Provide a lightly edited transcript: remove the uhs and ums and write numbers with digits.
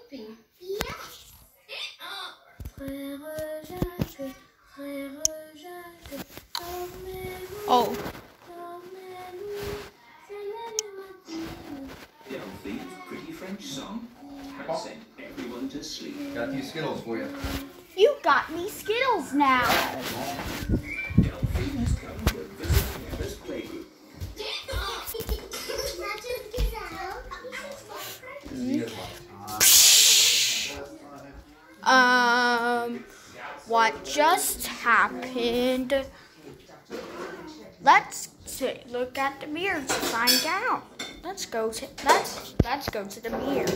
sleeping. Yes. Oh. Delphine's pretty French song has sent everyone to sleep. Got a few Skittles for you. You got me Skittles now. Delphine has come to visit Never's playgroup. What just happened? Let's look at the mirror to find out. Let's go to the mirror.